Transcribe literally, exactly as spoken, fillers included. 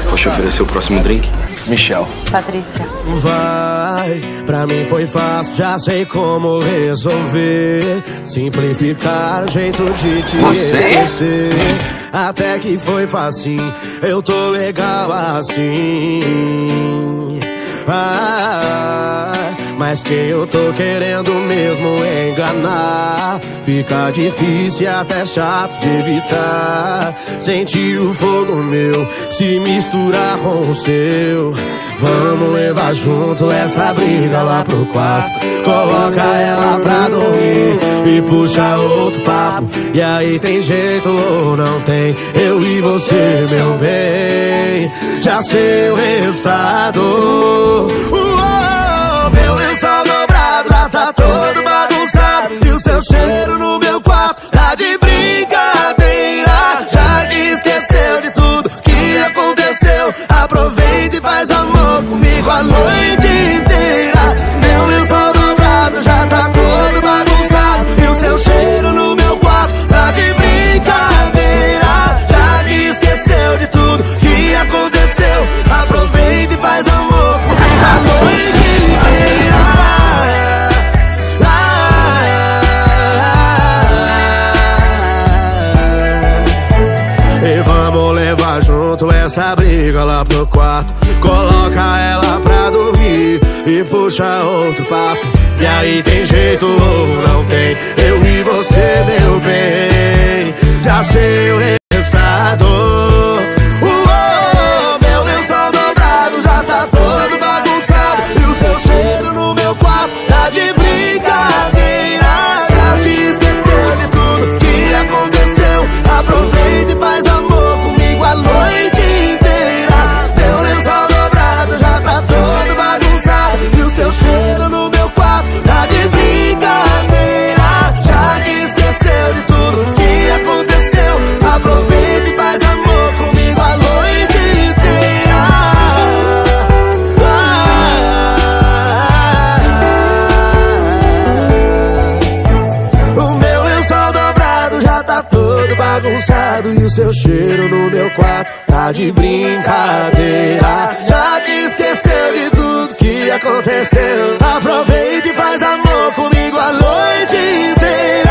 Posso oferecer o próximo drink? Michel. Patrícia. Vai, pra mim foi fácil, já sei como resolver. Simplificar o jeito de te esquecer. Até que foi facinho, eu tô legal assim. Ah, mas quem eu tô querendo mesmo enganar, fica difícil e até chato de evitar. Sentir o fogo meu se misturar com o seu. Vamos levar junto essa briga lá pro quarto. Coloca ela pra dormir e puxa outro papo. E aí tem jeito ou não tem? Eu e você, meu bem, já sei o resultado. Uou, meu lençol dobrado já tá todo bagunçado. E o seu cheiro no meu quarto tá de brincadeira. Já que esqueceu de tudo que aconteceu, aproveita e faz amor comigo a noite inteira. Meu lençol dobrado já tá todo bagunçado. E o seu cheiro no meu quarto tá de brincadeira. Já que esqueceu de tudo que aconteceu, aproveita e faz amor comigo a noite inteira. E vamos levar junto essa briga lá pro quarto. Coloca ela pra dormir e puxa outro papo. E aí tem jeito ou não tem? Eu e você, meu bem, já sei o resultado. Uou, meu lençol dobrado já tá todo bagunçado. E o seu cheiro no meu quarto tá de brincadeira. Já que esqueceu de tudo que aconteceu, aproveita e faz amor comigo a noite inteira. Meu lençol dobrado já tá todo bagunçado. E o seu cheiro no meu quarto tá de brincadeira. Já que esqueceu de tudo que aconteceu, aproveita e faz amor comigo a noite inteira. Ah, o meu lençol dobrado já tá todo bagunçado. E o seu cheiro no meu quarto tá de brincadeira. Já que esqueceu de tudo que aconteceu, aproveita e faz amor comigo a noite inteira.